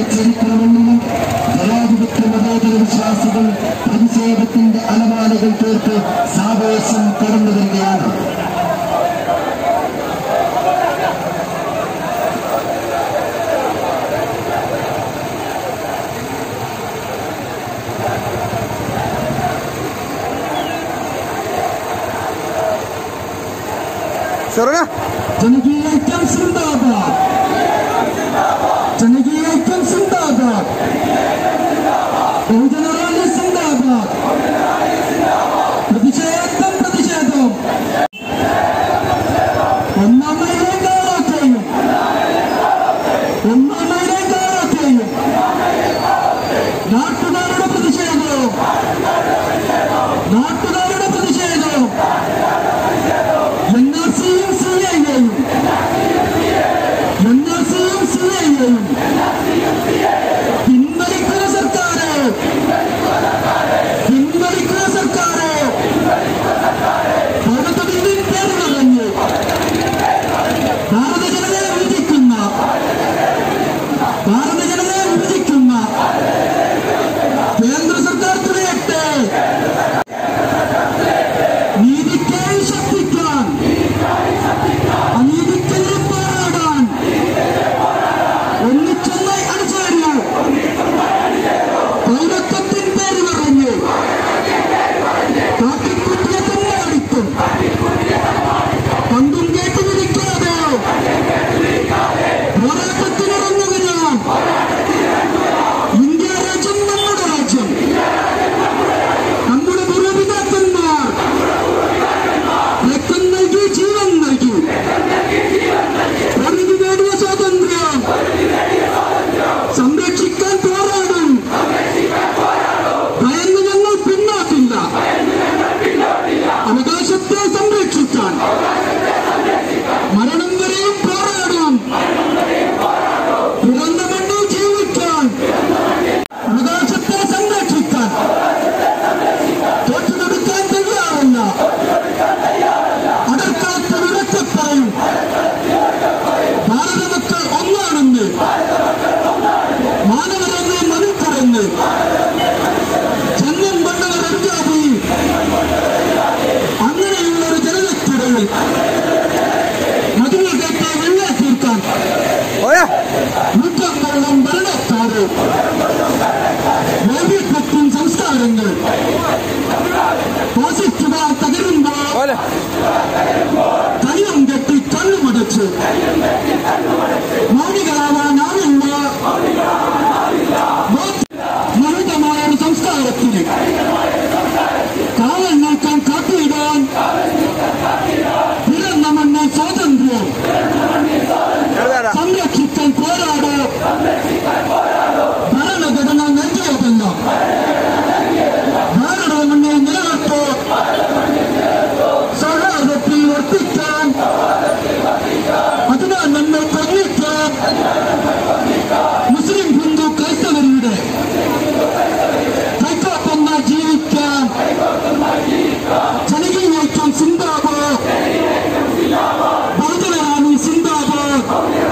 ചരിത്രമെന്നും ജനാധിപത്യ മതേതര വിശ്വാസികൾ പ്രതിഷേധത്തിന്റെ അലമാലകൾ തീർത്ത് സാവേശം കടന്നു വരികയാണ്. ജനകീയ ഐക്യം സിന്ദാബാദ്, ജനകീയ ഐക്യം സിന്ദാബാദ്, ബഹുജന റാലി സിന്ദാബാദ്, പ്രതിഷേധം പ്രതിഷേധം. ഒന്നാം മൈലിലെ കാലത്തെയും നാട്ടുകാരുടെ പ്രതിഷേധവും പിൻവലിക്കുന്ന സർക്കാരെ ഭാരതത്തിൻ പേര് പറഞ്ഞ് ഭാരത ജനതയെ വിഭജിക്കുന്ന കേന്ദ്ര സർക്കാർ തുണയട്ടെ. നീതിക്കായി ശക്തിക്കാൻ, അനീതിക്കെതിരെ പോരാടാൻ ഒന്നിച്ചൊന്നായി അണിചേരൂ. പൗരത്വത്തിൻ പേര് പറഞ്ഞ് കാട്ടിക്കുട്ടിയ തന്നെയടിക്കും പണ്ടും കേട്ടു വിളിക്കാതെ പോരാട്ടത്തിനിറങ്ങുക ഞാൻ. ഇന്ത്യ രാജ്യം നമ്മുടെ രാജ്യം, നമ്മുടെ പൂർവ്വപിതാക്കന്മാർ രക്തം നൽകി ജീവൻ നൽകി പൊരുതി നേടിയ സ്വാതന്ത്ര്യം സംരക്ഷിക്കാൻ പോരാടും. ഭയന്ന് ഞങ്ങൾ പിന്നോട്ടില്ല. അവകാശത്തെ സംരക്ഷിക്കാൻ മരണം വരെയും പോരാടും. പിറന്ന മണ്ണിൽ ജീവിക്കാൻ, അവകാശത്തെ സംരക്ഷിക്കാൻ തോറ്റുകൊടുക്കാൻ തയ്യാറല്ല. അടർക്കാത്ത വിടക്കെ പറയും ഭാരത മക്കൾ ഒന്നാണെന്ന്, മാനവരെന്ന് മനുക്കരെന്ന്. ജന്മം കൊണ്ടവർ ഒരു ജാതി. അങ്ങനെയുള്ളൊരു ജനതയ്ക്കിടയിൽ മതിൽ കെട്ടി വെള്ളം തീർക്കാൻ നൂറ്റാം വെള്ളം ഭരണക്കാര് വൈവിധ്യത്തിൻ സംസ്കാരങ്ങൾ ഫാസിസ്റ്റുകാർ തകരുമ്പോൾ കയ്യം കെട്ടി കണ്ണുമടച്ച് മൗനികളാവാനാവില്ല. ലളിതമായൊരു സംസ്കാരത്തിന് കാവൽ നിൽക്കാൻ കാത്തിയിടാൻ പിറന്ന മണ്ണിൽ സ്വാതന്ത്ര്യം സംരക്ഷിക്കാൻ പോരാടോ. ഭരണഘടന നൽകിയതല്ല, ഭാരത മണ്ണിൽ നിലനിർത്തോ. സൗഹാർദ്ദത്തിൽ വർദ്ധിക്കാൻ, അതിനാൽ നമ്മൾ കൊല്ലിക്കാൻ മുസ്ലിം ഹിന്ദു ക്രൈസ്തവരുടെ കൈക്കോട്ടൊന്ന ജീവിക്കാൻ. ജനകീയ ഐക്യം സിന്ദാബാദ്, ബഹുജന റാലി സിന്ദാബാദ്.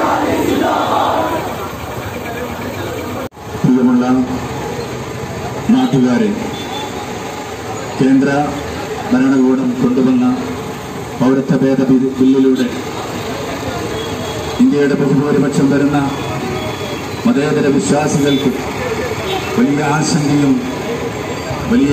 പ്രിയമുള്ള നാട്ടുകാരെ, കേന്ദ്ര ഭരണകൂടം കൊണ്ടുവന്ന പൗരത്വ ഭേദഗതി ബില്ലിലൂടെ ഇന്ത്യയുടെ ബഹുഭൂരിപക്ഷം വരുന്ന മതേതര വിശ്വാസികൾക്ക് വലിയ ആശങ്കയും വലിയ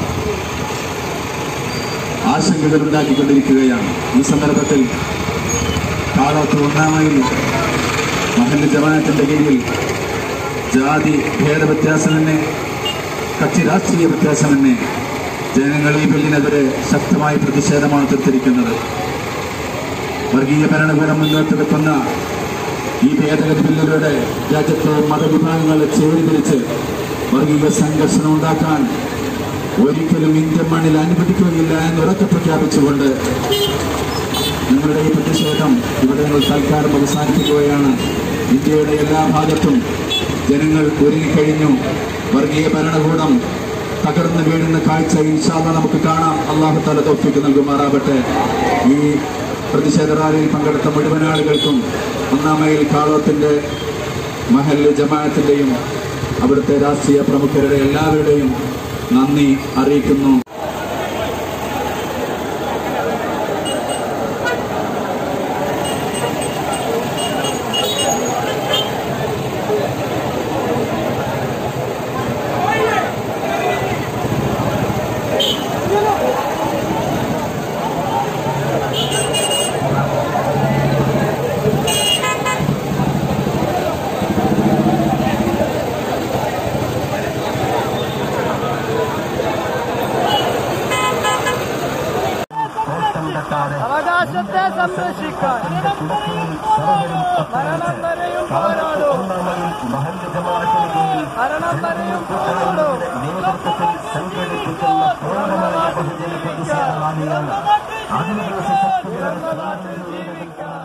ആശങ്കകൾ ഉണ്ടാക്കിക്കൊണ്ടിരിക്കുകയാണ്. ഈ സന്ദർഭത്തിൽ കാളോത്ത് ഒന്നാമയിൽ മഹല്ല് ജമാഅത്തിന്റെ കീഴിൽ ജാതി ഭേദവ്യത്യാസമെന്നെ, കക്ഷി രാഷ്ട്രീയ വ്യത്യാസമെന്നെ ജനങ്ങൾ ഈ ബില്ലിനെതിരെ ശക്തമായ പ്രതിഷേധമാണ് തീർത്തിരിക്കുന്നത്. വർഗീയ ഭരണകൂടം മുന്നോട്ട് വെക്കുന്ന ഈ ഭേദഗതി ബില്ലിലൂടെ രാജ്യത്തെ മതവിഭാഗങ്ങളെ ചേരിതിരിച്ച് വർഗീയ സംഘർഷം ഉണ്ടാക്കാൻ ഒരിക്കലും ഇന്ത്യൻ മണ്ണിൽ അനുവദിക്കുകയില്ല എന്ന് ഉറക്കെ പ്രഖ്യാപിച്ചുകൊണ്ട് നിങ്ങളുടെ ഈ പ്രതിഷേധം ഇവിടെ ഞങ്ങൾ തൽക്കാലം അവസാനിപ്പിക്കുകയാണ്. ഇന്ത്യയുടെ എല്ലാ ഭാഗത്തും ജനങ്ങൾ ഒരുങ്ങിക്കഴിഞ്ഞു. വർഗീയ ഭരണകൂടം തകർന്നു വീഴുന്ന കാഴ്ച ഇൻഷാ അല്ലാഹ് നമുക്ക് കാണാം. അല്ലാഹു തആല തൗഫീഖ് നൽകുമാറാവട്ടെ. ഈ പ്രതിഷേധ റാലിയിൽ പങ്കെടുത്ത മുഴുവൻ ആളുകൾക്കും ഒന്നാം മൈൽ കാളോത്തിന്റെ മഹല്ല് ജമാഅത്തിന്റെയും അവിടുത്തെ രാഷ്ട്രീയ പ്രമുഖരുടെ എല്ലാവരുടെയും നന്ദി അറിയിക്കുന്നു. അവകാശത്തെ സംരക്ഷിക്കാൻ മരണം വരെയും പോരാടും. മരണം വരെയും പോരാടും. നേതൃത്വത്തിൽ സംഘടിപ്പിക്കുന്ന പോരാട്ട പ്രതിഷേധ റാലിയാണ്.